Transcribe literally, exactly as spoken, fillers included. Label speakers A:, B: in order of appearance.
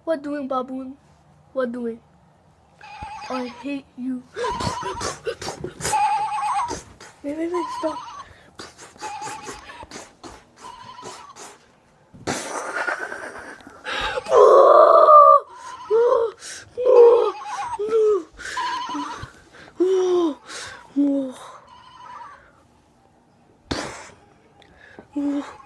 A: What doing, Baboon? What doing? I hate you. Wait, wait, wait, stop. Oh.